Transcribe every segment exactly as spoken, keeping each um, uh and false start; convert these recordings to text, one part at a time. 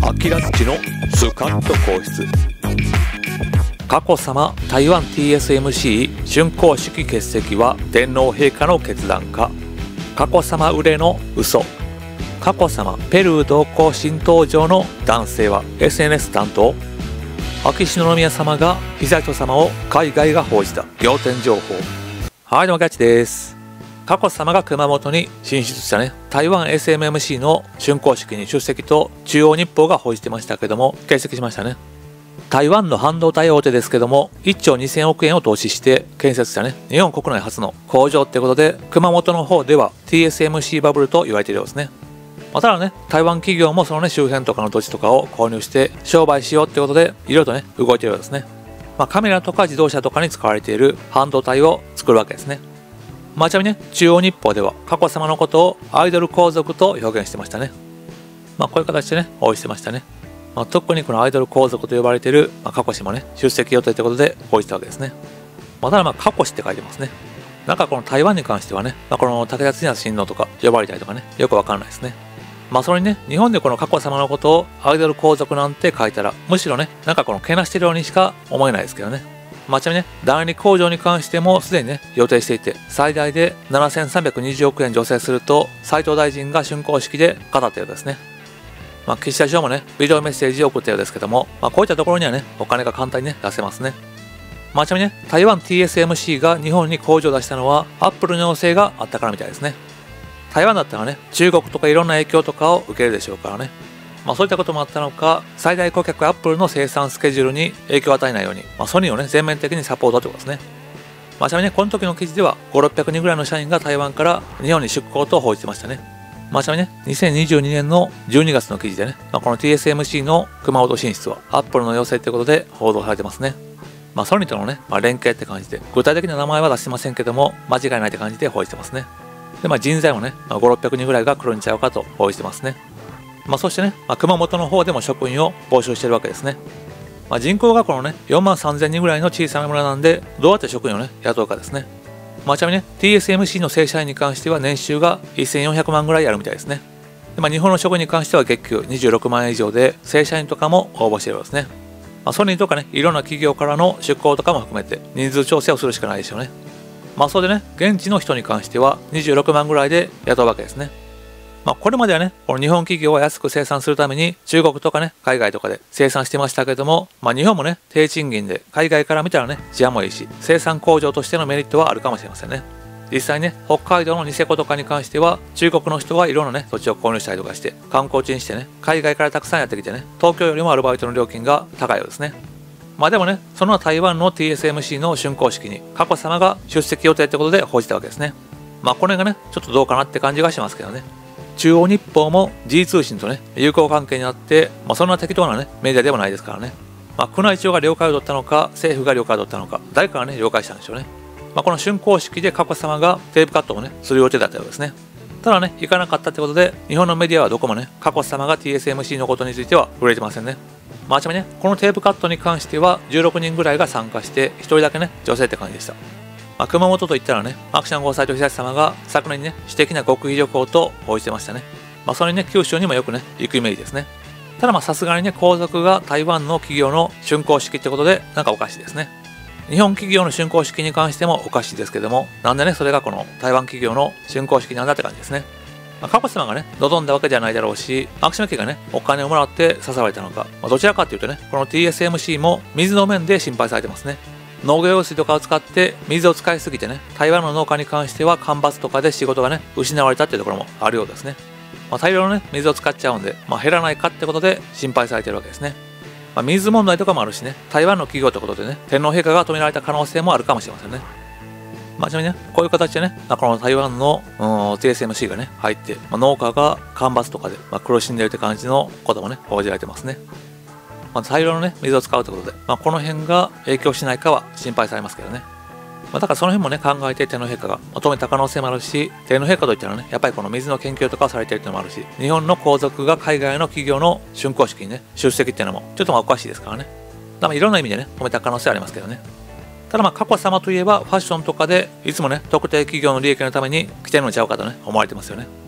アキラッチのスカッと皇室。佳子さま台湾 ティーエスエムシー 竣工式欠席は天皇陛下の決断か。佳子さま憂れの嘘。佳子さまペルー同行新登場の男性は エスエヌエス 担当。秋篠宮さまが悠仁さまを海外が報じた仰天情報。はい、どうもキャッチです。佳子さまが熊本に進出したね、台湾 エスエムエムシー の竣工式に出席と中央日報が報じてましたけども、欠席しましたね。台湾の半導体大手ですけども、いっちょうにせんおくえんを投資して建設したね、日本国内初の工場ってことで、熊本の方では ティーエスエムシー バブルと言われているようですね。まあ、ただね、台湾企業もそのね、周辺とかの土地とかを購入して商売しようってことで、いろいろとね、動いているようですね。まあ、カメラとか自動車とかに使われている半導体を作るわけですね。まあ、ちなみにね、中央日報では佳子さまのことをアイドル皇族と表現してましたね。まあ、こういう形でね、応じてましたね。まあ、特にこのアイドル皇族と呼ばれている、まあ、佳子氏もね、出席予定ということで報じたわけですね。まあ、ただまあ、佳子氏って書いてますね。なんかこの台湾に関してはね、まあ、この武田恒親王とか呼ばれたりとかね、よくわかんないですね。まあ、それにね、日本でこの佳子さまのことをアイドル皇族なんて書いたら、むしろね、なんかこのけなしてるようにしか思えないですけどね。まあ、ちなみにね、第二工場に関してもすでにね、予定していて、最大でななせんさんびゃくにじゅうおくえん助成すると、斉藤大臣が竣工式で語ったようですね。まあ、岸田首相もね、ビデオメッセージを送ったようですけども、まあ、こういったところにはね、お金が簡単にね、出せますね。まあ、ちなみにね、台湾 ティーエスエムシー が日本に工場を出したのは、アップルの要請があったからみたいですね。台湾だったらね、中国とかいろんな影響とかを受けるでしょうからね。まあ、そういったこともあったのか、最大顧客アップルの生産スケジュールに影響を与えないように、まあ、ソニーをね、全面的にサポートということですね。まあ、ちなみにね、この時の記事では、ごひゃくろっぴゃくにんぐらいの社員が台湾から日本に出向と報じてましたね。まあ、ちなみにね、にせんにじゅうにねんのじゅうにがつの記事でね、まあ、この ティーエスエムシー の熊本進出はアップルの要請ということで報道されてますね。まあ、ソニーとのね、まあ、連携って感じで、具体的な名前は出してませんけども、間違いないって感じで報じてますね。で、まあ、人材もね、まあ、ごひゃくろっぴゃくにんぐらいが来るんちゃうかと報じてますね。まあ、そしてね、まあ、熊本の方でも職員を募集してるわけですね。まあ、人口がこのね、よんまんさんぜんにんぐらいの小さな村なんで、どうやって職員をね、雇うかですね。まあ、ちなみにね、ティーエスエムシー の正社員に関しては年収がせんよんひゃくまんぐらいあるみたいですね。で、まあ、日本の職員に関しては月給にじゅうろくまんえん以上で、正社員とかも応募してるようですね。まあ、ソニーとかね、いろんな企業からの出向とかも含めて人数調整をするしかないでしょうね。まあ、それでね、現地の人に関してはにじゅうろくまんぐらいで雇うわけですね。まあ、これまではね、この日本企業は安く生産するために中国とかね、海外とかで生産してましたけども、まあ、日本もね、低賃金で海外から見たらね、治安もいいし、生産工場としてのメリットはあるかもしれませんね。実際ね、北海道のニセコとかに関しては、中国の人がいろんなね、土地を購入したりとかして、観光地にしてね、海外からたくさんやってきてね、東京よりもアルバイトの料金が高いようですね。まあでもね、その台湾の ティーエスエムシー の竣工式に佳子さまが出席予定ってことで報じたわけですね。まあこれがね、ちょっとどうかなって感じがしますけどね。中央日報も ジー 通信とね、友好関係にあって、まあそんな適当なね、メディアでもないですからね。まあ宮内庁が了解を取ったのか、政府が了解を取ったのか、誰かがね、了解したんでしょうね。まあこの竣工式で佳子さまがテープカットをね、する予定だったようですね。ただね、行かなかったってことで、日本のメディアはどこもね、佳子さまが ティーエスエムシー のことについては触れてませんね。まあちなみにね、このテープカットに関してはじゅうろくにんぐらいが参加して、ひとりだけね、女性って感じでした。まあ、熊本といったらね、アクションごさいと悠仁さまが昨年にね、私的な極秘旅行と報じてましたね。まあそれにね、九州にもよくね、行くイメージですね。ただまあさすがにね、皇族が台湾の企業の竣工式ってことで、なんかおかしいですね。日本企業の竣工式に関してもおかしいですけども、なんでね、それがこの台湾企業の竣工式なんだって感じですね。まあ、佳子さまがね、望んだわけではないだろうし、秋篠家がね、お金をもらって支えられたのか、まあ、どちらかというとね、この ティーエスエムシー も水の面で心配されてますね。農業用水とかを使って水を使いすぎてね、台湾の農家に関しては干ばつとかで仕事がね、失われたっていうところもあるようですね。まあ、大量のね、水を使っちゃうんで、まあ、減らないかってことで心配されてるわけですね。まあ、水問題とかもあるしね、台湾の企業ってことでね、天皇陛下が止められた可能性もあるかもしれませんね。まあ、ちなみにね、こういう形でね、まあ、この台湾の ティーエスエムシー がね、入って、まあ、農家が干ばつとかで、まあ、苦しんでいるって感じのこともね、報じられてますね。まあ、大量のね、水を使うということで、まあ、この辺が影響しないかは心配されますけどね。まあ、だからその辺もね、考えて天皇陛下が止めた可能性もあるし、天皇陛下といったらね、やっぱりこの水の研究とかをされているっていうのもあるし、日本の皇族が海外の企業の竣工式にね、出席っていうのも、ちょっとまあおかしいですからね。だからいろんな意味でね、止めた可能性はありますけどね。ただまあ佳子さまといえばファッションとかでいつもね特定企業の利益のために着てるのちゃうかとね思われてますよね。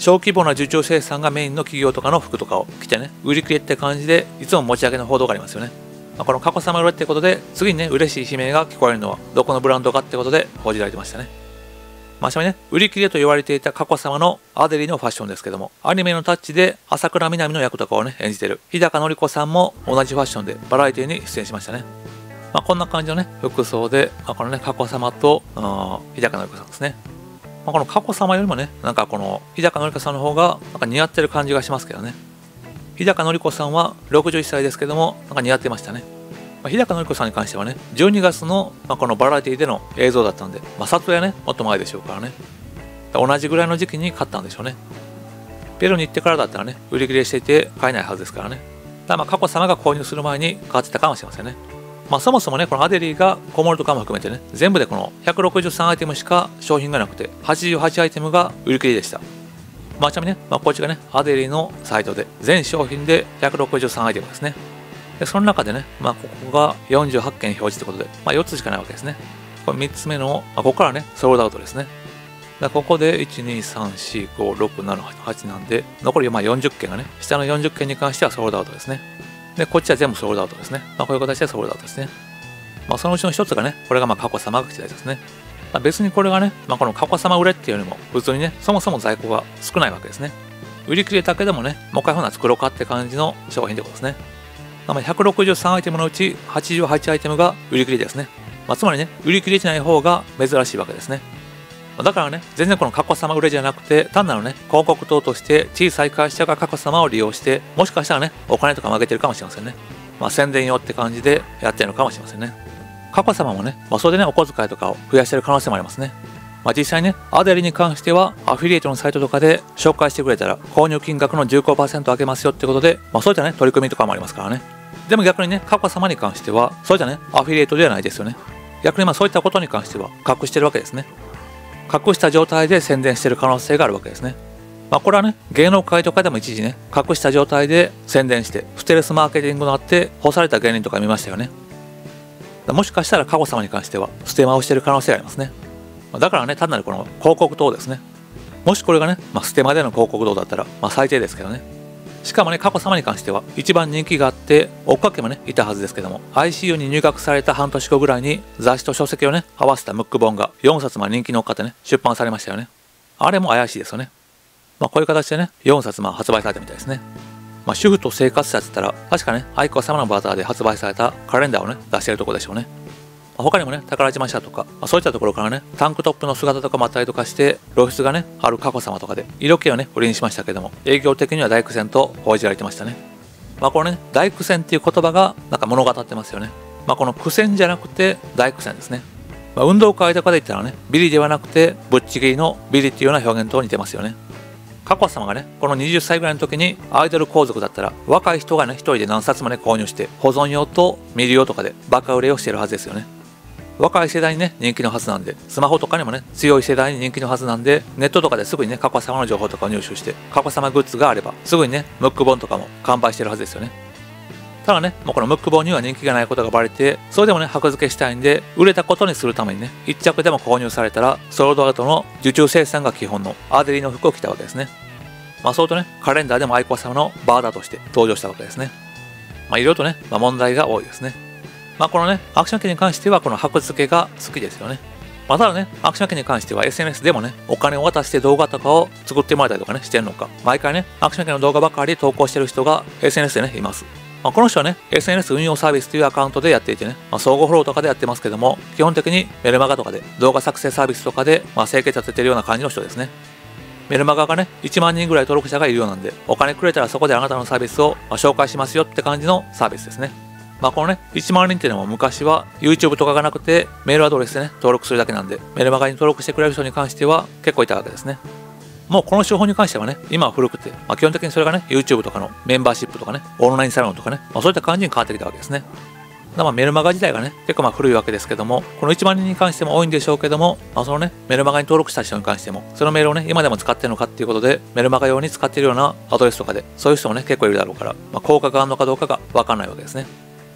小規模な受注生産がメインの企業とかの服とかを着てね、売り切れって感じでいつも持ち上げの報道がありますよね。まあ、この佳子さま売れってことで、次にね、嬉しい悲鳴が聞こえるのはどこのブランドかってことで報じられてましたね。まあ、ちなみにね、売り切れと言われていた佳子さまのアデリーのファッションですけども、アニメのタッチで朝倉みなみの役とかをね、演じてる日高のり子さんも同じファッションでバラエティに出演しましたね。まあ、こんな感じのね、服装で、まあ、このね、佳子さまと日高のり子さんですね。まあ、この佳子さまよりもね、なんかこの日高のり子さんの方がなんか似合ってる感じがしますけどね。日高のり子さんはろくじゅっさいですけども、なんか似合ってましたね。まあ、日高のり子さんに関してはね、じゅうにがつの、まあ、このバラエティでの映像だったんで、まあ、撮影はね、もっと前でしょうからね。同じぐらいの時期に買ったんでしょうね。ペルーに行ってからだったらね、売り切れしていて買えないはずですからね。ただまあ佳子さまが購入する前に買ってたかもしれませんね。まあそもそもね、このアデリーが小物とかも含めてね、全部でこのひゃくろくじゅうさんアイテムしか商品がなくて、はちじゅうはちアイテムが売り切れでした。まあちなみにね、まあ、こっちがね、アデリーのサイトで全商品でひゃくろくじゅうさんアイテムですね。で、その中でね、まあここがよんじゅうはちけん表示ということで、まあよっつしかないわけですね。これみっつめの、まあ、ここからね、ソールドアウトですね。ここでいち、に、さん、よん、ご、ろく、なな、はちなんで、残りまあよんじゅっけんがね、下のよんじゅっけんに関してはソールドアウトですね。で、こっちは全部ソールドアウトですね。まあ、こういう形でソールドアウトですね。まあ、そのうちの一つがね、これがまあ佳子さまが着たやつですね。まあ、別にこれがね、まあ、この佳子さま売れっていうよりも、普通にね、そもそも在庫が少ないわけですね。売り切れたけでもね、もう一回ほな作ろうかって感じの商品ってことですね。まあ、ひゃくろくじゅうさんアイテムのうちはちじゅうはちアイテムが売り切れですね。まあ、つまりね、売り切れてない方が珍しいわけですね。だからね、全然この佳子さま売れじゃなくて、単なるね、広告塔として小さい会社が佳子さまを利用して、もしかしたらね、お金とかも上げてるかもしれませんね。まあ宣伝用って感じでやってるのかもしれませんね。佳子さまもね、まあ、それでね、お小遣いとかを増やしてる可能性もありますね。まあ実際ね、アデリに関しては、アフィリエイトのサイトとかで紹介してくれたら、購入金額の じゅうごパーセント 上げますよってことで、まあそういったね、取り組みとかもありますからね。でも逆にね、佳子さまに関しては、そういったね、アフィリエイトではないですよね。逆にまあそういったことに関しては、隠してるわけですね。隠した状態で宣伝している可能性があるわけですね。まあこれはね、芸能界とかでも一時ね、隠した状態で宣伝して、ステルスマーケティングのあって干された芸人とか見ましたよね。もしかしたら佳子さまに関しては、ステマをしている可能性がありますね。だからね、単なるこの広告塔ですね。もしこれがね、まあ、ステマでの広告塔だったら、まあ最低ですけどね。しかもね、佳子さまに関しては、一番人気があって、追っかけもね、いたはずですけども、アイシーユー に入学された半年後ぐらいに、雑誌と書籍をね、合わせたムック本がよんさつま人気乗っかってね、出版されましたよね。あれも怪しいですよね。まあ、こういう形でね、よんさつま発売されたみたいですね。まあ、主婦と生活者って言ったら、確かね、愛子さまのバザーで発売されたカレンダーをね、出してるところでしょうね。他にもね、宝島社とか、まあ、そういったところからね、タンクトップの姿とかもあったりとかして、露出がね、ある佳子さまとかで、色気をね、売りにしましたけども、営業的には大苦戦と報じられてましたね。まあこれね、大苦戦っていう言葉がなんか物語ってますよね。まあこの苦戦じゃなくて大苦戦ですね。まあ、運動会とかで言ったらね、ビリではなくて、ぶっちぎりのビリっていうような表現と似てますよね。佳子さまがね、このにじゅっさいぐらいの時にアイドル皇族だったら、若い人がね、一人で何冊もね、購入して、保存用と見る用とかでバカ売れをしてるはずですよね。若い世代にね、人気のはずなんで、スマホとかにもね、強い世代に人気のはずなんで、ネットとかですぐにね、佳子さまの情報とかを入手して、佳子さまグッズがあれば、すぐにね、ムック本とかも完売してるはずですよね。ただね、もうこのムック本には人気がないことがバレて、それでもね、箔付けしたいんで、売れたことにするためにね、一着でも購入されたら、ソールドアウトの受注生産が基本のアデリの服を着たわけですね。まあ、そうとね、カレンダーでも愛子さまのバーダーとして登場したわけですね。まあ、いろいろとね、まあ、問題が多いですね。まあこのね、アクション機に関してはこの箔付けが好きですよね。まあ、ただね、アクション機に関しては エスエヌエス でもね、お金を渡して動画とかを作ってもらったりとかね、してるのか、毎回ね、アクション機の動画ばかり投稿してる人が エスエヌエス でね、います。まあ、この人はね、エスエヌエス 運用サービスというアカウントでやっていてね、まあ、相互フォローとかでやってますけども、基本的にメルマガとかで動画作成サービスとかで、まあ、生計立ててるような感じの人ですね。メルマガがね、いちまんにんぐらい登録者がいるようなんで、お金くれたらそこであなたのサービスを紹介しますよって感じのサービスですね。まあこのね、いちまんにんっていうのも昔は YouTube とかがなくてメールアドレスでね、登録するだけなんで、メルマガに登録してくれる人に関しては結構いたわけですね。もうこの手法に関してはね、今は古くて、まあ、基本的にそれがね、YouTube とかのメンバーシップとかね、オンラインサロンとかね、まあ、そういった感じに変わってきたわけですね。まあメルマガ自体がね、結構まあ古いわけですけども、このいちまんにんに関しても多いんでしょうけども、まあ、そのね、メルマガに登録した人に関しても、そのメールをね、今でも使ってるのかっていうことで、メルマガ用に使っているようなアドレスとかで、そういう人もね、結構いるだろうから、まあ、効果があるのかどうかがわかんないわけですね。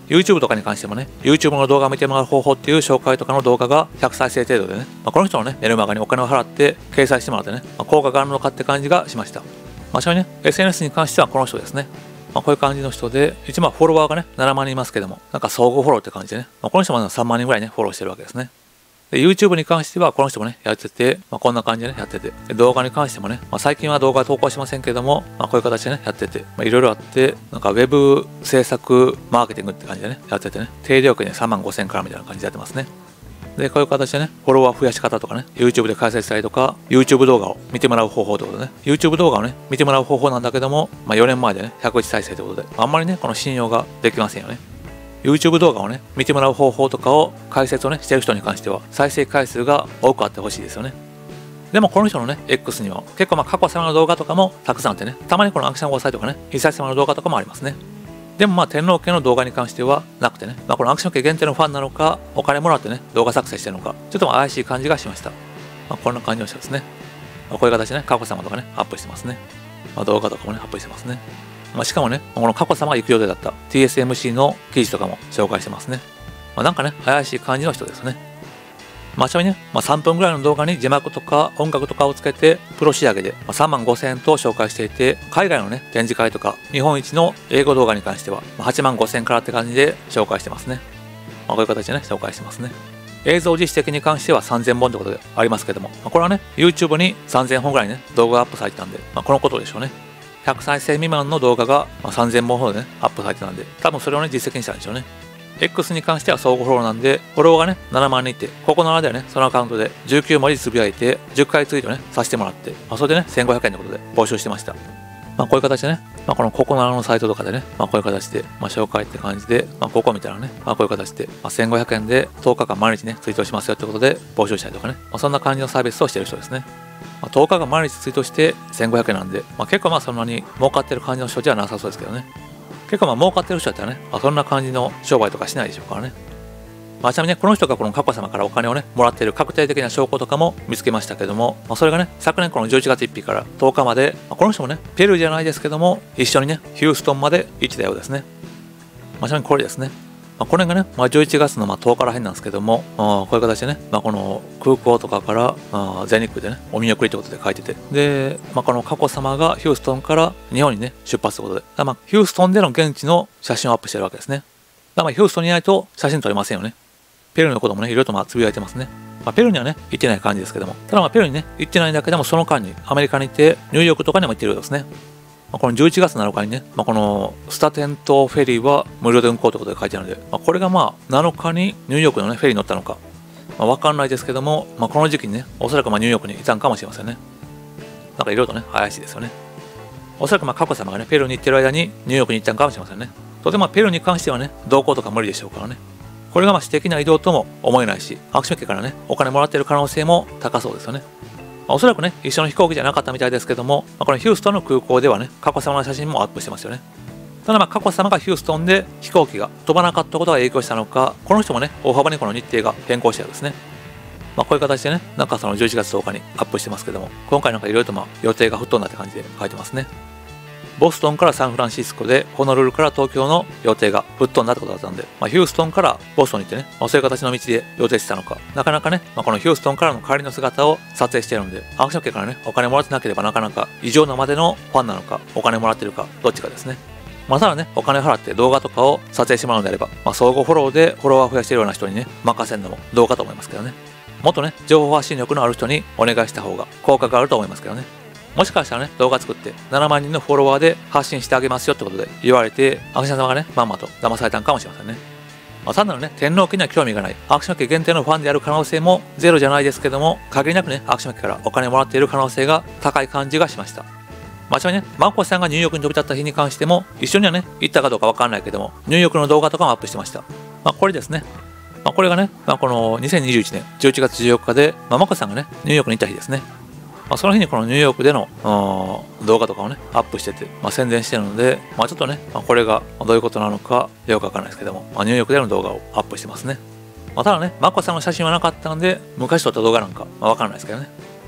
YouTube とかに関してもね、YouTube の動画を見てもらう方法っていう紹介とかの動画がひゃくさいせい程度でね、まあ、この人のね、メルマガにお金を払って掲載してもらってね、まあ、効果があるのかって感じがしました。まあ、ちなみにね、エスエヌエス に関してはこの人ですね。まあ、こういう感じの人で、一応まあフォロワーがね、ななまん人いますけども、なんか相互フォローって感じでね、まあ、この人もさんまん人ぐらいね、フォローしてるわけですね。で、YouTube に関してはこの人もね、やってて、まあ、こんな感じでね、やってて、で動画に関してもね、まあ、最近は動画投稿しませんけども、まあ、こういう形でね、やってて、まあ、いろいろあって、なんか Web 制作マーケティングって感じでね、やっててね、定料金でさんまんごせんからみたいな感じでやってますね。で、こういう形でね、フォロワー増やし方とかね、YouTube で解説したりとか、YouTube 動画を見てもらう方法ということでね、YouTube 動画をね、見てもらう方法なんだけども、まあ、よねんまえでね、ひゃくいち再生ということで、あんまりね、この信用ができませんよね。YouTube 動画をね、見てもらう方法とかを解説をね、してる人に関しては、再生回数が多くあってほしいですよね。でもこの人のね、X には結構まあ過去様の動画とかもたくさんあってね、たまにこのアクションごさいとかね、一歳様の動画とかもありますね。でもまあ天皇家の動画に関してはなくてね、まあ、このアクション家限定のファンなのか、お金もらってね、動画作成してるのか、ちょっと怪しい感じがしました。まあ、こんな感じの人ですね。まあ、こういう形でね、佳子様とかね、アップしてますね。まあ、動画とかもね、アップしてますね。まあ、しかもね、この佳子様が行く予定だった ティーエスエムシー の記事とかも紹介してますね。まあ、なんかね、怪しい感じの人ですね。まあ、ちなみにね、まあ、さんぷんぐらいの動画に字幕とか音楽とかをつけて、プロ仕上げでさんまんごせんえんと紹介していて、海外のね、展示会とか、日本一の英語動画に関しては、はちまんごせんえんからって感じで紹介してますね。まあ、こういう形でね、紹介してますね。映像実績に関してはさんぜんぼんということでありますけども、まあ、これはね、YouTube にさんぜんほんぐらいね、動画がアップされてたんで、まあ、このことでしょうね。ひゃくさいせい未満の動画がさんぜんぼんほどね、アップされてたんで、多分それをね、実績にしたんでしょうね。X に関しては相互フォローなんで、フォロワーがね、ななまん人いて、ここの間ではね、そのアカウントでじゅうきゅうもじつぶやいて、じゅっかいツイートね、させてもらって、まあ、それでね、せんごひゃくえんということで募集してました。まあ、こういう形でね、まあ、このここののサイトとかでね、まあ、こういう形で、まあ、紹介って感じで、まあ、ここ見たらね、まあ、こういう形で、まあ、せんごひゃくえんでとおかかん毎日ね、ツイートしますよってことで募集したりとかね、まあ、そんな感じのサービスをしてる人ですね。まあ、とおかかん毎日ツイートしてせんごひゃくえんなんで、まあ、結構まあそんなに儲かってる感じの人じゃなさそうですけどね。結構まあ儲かってる人だったらね、まあ、そんな感じの商売とかしないでしょうからね。まあ、ちなみにね、この人がこの佳子様からお金をね、もらっている確定的な証拠とかも見つけましたけども、まあ、それがね、昨年このじゅういちがつついたちからとおかまで、まあ、この人もね、ペルーじゃないですけども、一緒にね、ヒューストンまで行ってたようですね。まあ、ちなみにこれですね。まあ、これがね、まあ、じゅういちがつのまあとおからへんなんですけども、あこういう形でね、まあ、この空港とかからあ全日空でね、お見送りということで書いてて、で、まあ、この佳子様がヒューストンから日本にね、出発ということで、まあ、ヒューストンでの現地の写真をアップしてるわけですね。だからまあヒューストンにいないと写真撮れませんよね。ペルーのこともね、いろいろとまあつぶやいてますね。まあ、ペルーにはね、行ってない感じですけども、ただまあペルーにね、行ってないんだけども、その間にアメリカに行って、ニューヨークとかにも行ってるようですね。まあ、このじゅういちがつなのかにね、まあ、このスタテン島フェリーは無料で運航ということで書いてあるので、まあ、これがまあなのかにニューヨークのね、フェリーに乗ったのか、まあ、わかんないですけども、まあ、この時期にね、おそらくまあニューヨークにいたんかもしれませんね。なんかいろいろとね、怪しいですよね。おそらくまあ佳子様がね、ペルーに行ってる間にニューヨークに行ったんかもしれませんね。とてもまあペルーに関してはね、同行とか無理でしょうからね。これがまあ私的な移動とも思えないし、アクション家からね、お金もらっている可能性も高そうですよね。まあ、おそらくね、一緒の飛行機じゃなかったみたいですけども、まあ、このヒューストンの空港ではね、佳子様の写真もアップしてますよね。ただまあ佳子様がヒューストンで飛行機が飛ばなかったことが影響したのか、この人もね、大幅にこの日程が変更したようですね。まあ、こういう形でね、なんかそのじゅういちがつとおかにアップしてますけども、今回なんかいろいろとまあ予定が吹っ飛んだって感じで書いてますね。ボストンからサンフランシスコで、ホノルルから東京の予定が吹っ飛んだってことだったんで、まあ、ヒューストンからボストンに行ってね、まあ、そういう形の道で予定してたのか、なかなかね、まあ、このヒューストンからの帰りの姿を撮影しているので、アクション系からね、お金もらってなければなかなか異常なまでのファンなのか、お金もらってるか、どっちかですね。まあ、ただね、お金払って動画とかを撮影してもらうのであれば、まあ、相互フォローでフォロワー増やしているような人にね、任せるのもどうかと思いますけどね。もっとね、情報発信力のある人にお願いした方が効果があると思いますけどね。もしかしたらね、動画作ってななまんにんのフォロワーで発信してあげますよってことで言われて、アクション様がね、まんまと騙されたんかもしれませんね。まあ、単なるね、天皇家には興味がない、アクション家限定のファンである可能性もゼロじゃないですけども、限りなくね、アクション家からお金もらっている可能性が高い感じがしました。まあ、ちなみにね、マコさんがニューヨークに飛び立った日に関しても、一緒にはね、行ったかどうかわかんないけども、ニューヨークの動画とかもアップしてました。まあ、これですね。まあ、これがね、まあ、このにせんにじゅういちねんじゅういちがつじゅうよっかで、まあ、マコさんがね、ニューヨークに行った日ですね。まあ、その日にこのニューヨークでの動画とかをね、アップしてて、まあ、宣伝してるので、まあ、ちょっとね、まあ、これがどういうことなのかよくわからないですけども、まあ、ニューヨークでの動画をアップしてますね。まあ、ただね、マコさんの写真はなかったので、昔撮った動画なんか、まあ、わからないですけどね。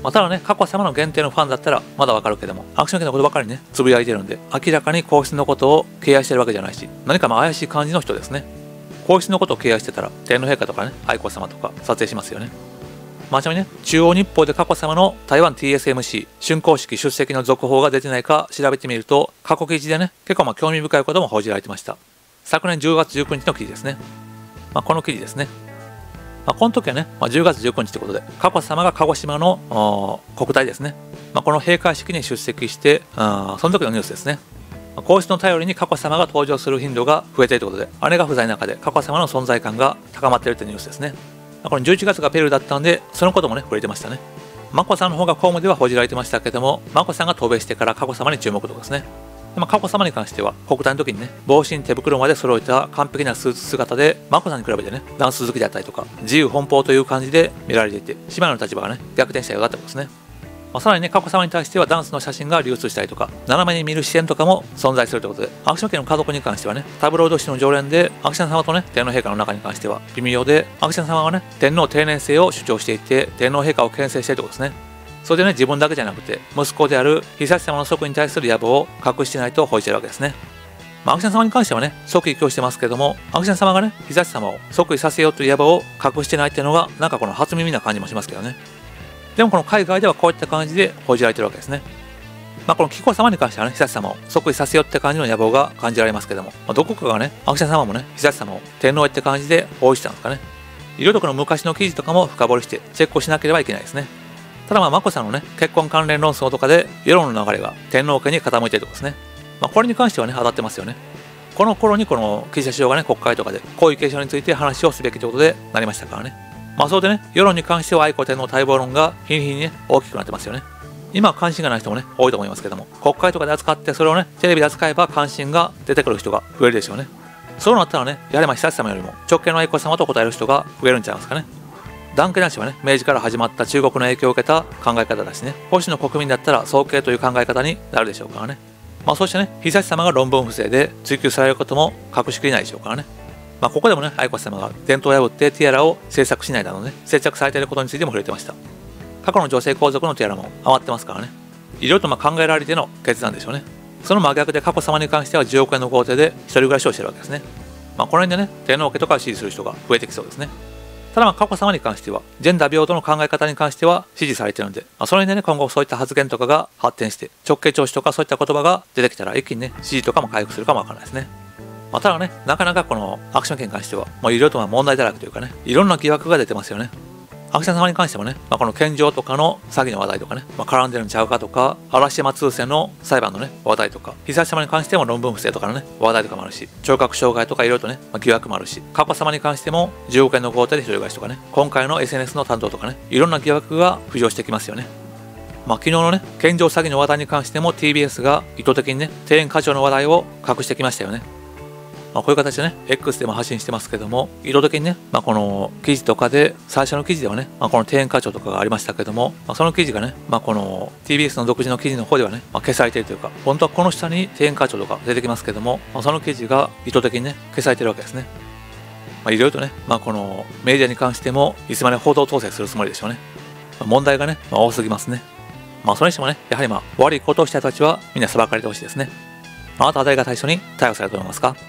まあ、ただね、佳子さまの限定のファンだったらまだわかるけども、アクション系のことばかりね、つぶやいてるんで、明らかに皇室のことを敬愛してるわけじゃないし、何かまあ怪しい感じの人ですね。皇室のことを敬愛してたら、天皇陛下とかね、愛子さまとか撮影しますよね。まあ、ちなみにね、中央日報で佳子さまの台湾 ティーエスエムシー 竣工式出席の続報が出てないか調べてみると、過去記事でね、結構まあ興味深いことも報じられてました。昨年じゅうがつじゅうくにちの記事ですね。まあ、この記事ですね。まあ、この時はね、まあ、じゅうがつじゅうくにちということで、佳子さまが鹿児島の国体ですね、まあ、この閉会式に出席して、あその時のニュースですね。皇室の頼りに佳子さまが登場する頻度が増えているということで、姉が不在の中で佳子さまの存在感が高まっているというニュースですね。このじゅういちがつがペルーだったんで、そのこともね、触れてましたね。眞子さんの方が公務では報じられてましたけども、眞子さんが渡米してから佳子さまに注目ということですね。でまあ、佳子さまに関しては、国体の時にね、帽子に手袋まで揃えた完璧なスーツ姿で、眞子さんに比べてね、ダンス好きであったりとか、自由奔放という感じで見られていて、姉妹の立場がね、逆転したようだったことですね。まあ、さらにね、佳子さまに対してはダンスの写真が流出したりとか、斜めに見る視線とかも存在するということで、アクション家の家族に関してはね、タブロイド紙の常連で、アクション様とね、天皇陛下の中に関しては微妙で、アクション様はね、天皇定年制を主張していて、天皇陛下を牽制しているということですね。それでね、自分だけじゃなくて、息子である悠仁さまの即位に対する野望を隠してないと報じているわけですね。まあ、アクション様に関してはね、即位拒否してますけども、アクション様がね、悠仁さまを即位させようという野望を隠してないっていうのが、なんかこの初耳な感じもしますけどね。でもこの海外ではこういった感じで報じられてるわけですね。まあ、この紀子さまに関してはね、悠仁さまを即位させようって感じの野望が感じられますけども、まあ、どこかがね、アクション様もね、悠仁さまを天皇へって感じで応じたんですかね。いろいろこの昔の記事とかも深掘りしてチェックをしなければいけないですね。ただまあ、眞子さんのね、結婚関連論争とかで世論の流れが天皇家に傾いているところですね。まあ、これに関してはね、当たってますよね。この頃にこの岸田首相がね、国会とかで皇位継承について話をすべきということでなりましたからね。まあそうでね、世論に関しては愛子天皇待望論が日に日にね、大きくなってますよね。今は関心がない人もね、多いと思いますけども、国会とかで扱ってそれをね、テレビで扱えば関心が出てくる人が増えるでしょうね。そうなったらね、やはりまあ悠仁さまよりも直系の愛子さまと答える人が増えるんちゃいますかね。男系男子はね、明治から始まった中国の影響を受けた考え方だしね、保守の国民だったら早慶という考え方になるでしょうからね。まあそうしてね、悠仁さまが論文不正で追及されることも隠しきれないでしょうからね。まあここでもね、愛子さまが伝統を破ってティアラを制作しないなどね、接着されていることについても触れてました。過去の女性皇族のティアラも余ってますからね。いろいろとまあ考えられての決断でしょうね。その真逆で佳子さまに関してはじゅうおくえんの豪邸で一人暮らしをしてるわけですね。まあこの辺でね、天皇家とかを支持する人が増えてきそうですね。ただまあ佳子さまに関しては、ジェンダー平等の考え方に関しては支持されてるんで、まあ、それでね、今後そういった発言とかが発展して、直系調子とかそういった言葉が出てきたら一気にね、支持とかも回復するかもわからないですね。まあ、ただね、なかなかこのアクション権に関しては、もういろいろとまあ問題だらけというかね、いろんな疑惑が出てますよね。アクション様に関してもね、まあ、この献上とかの詐欺の話題とかね、まあ、絡んでるんちゃうかとか、嵐山通船の裁判のね、話題とか、悠仁さまに関しても論文不正とかのね、話題とかもあるし、聴覚障害とかいろいろとね、まあ、疑惑もあるし、佳子さまに関してもじゅうおくえんの豪邸で一人暮らしとかね、今回の エスエヌエス の担当とかね、いろんな疑惑が浮上してきますよね。まあ、昨日のね、献上詐欺の話題に関しても ティービーエス が意図的にね、庭園課長の話題を隠してきましたよね。まあこういう形でね、X でも発信してますけども、意図的にね、まあ、この記事とかで、最初の記事ではね、まあ、この庭園課長とかがありましたけども、まあ、その記事がね、まあ、この ティービーエス の独自の記事の方ではね、まあ、消されているというか、本当はこの下に庭園課長とか出てきますけども、まあ、その記事が意図的にね、消されているわけですね。まあ、いろいろとね、まあ、このメディアに関しても、いつまで報道統制するつもりでしょうね。まあ、問題がね、まあ、多すぎますね。まあ、それにしてもね、やはりまあ、悪いことをした人たちは、みんな裁かれてほしいですね。あなたは誰が最初に逮捕されたと思いますか？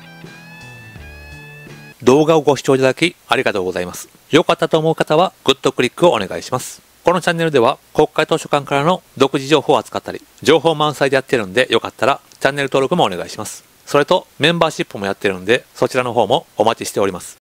動画をご視聴いただきありがとうございます。良かったと思う方はグッドクリックをお願いします。このチャンネルでは国会図書館からの独自情報を扱ったり、情報満載でやってるんでよかったらチャンネル登録もお願いします。それとメンバーシップもやってるんでそちらの方もお待ちしております。